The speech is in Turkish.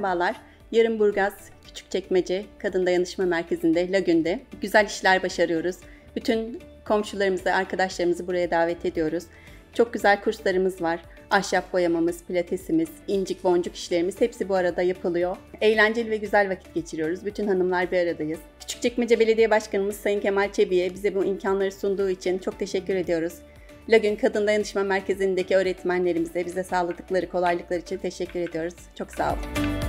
Merhabalar. Yarınburgaz Küçükçekmece Kadın Dayanışma Merkezi'nde, Lagün'de güzel işler başarıyoruz. Bütün komşularımızı, arkadaşlarımızı buraya davet ediyoruz. Çok güzel kurslarımız var. Ahşap boyamamız, pilatesimiz, incik boncuk işlerimiz hepsi bu arada yapılıyor. Eğlenceli ve güzel vakit geçiriyoruz. Bütün hanımlar bir aradayız. Küçükçekmece Belediye Başkanımız Sayın Kemal Çebi'ye bize bu imkanları sunduğu için çok teşekkür ediyoruz. Lagün Kadın Dayanışma Merkezi'ndeki öğretmenlerimize bize sağladıkları kolaylıklar için teşekkür ediyoruz. Çok sağ olun.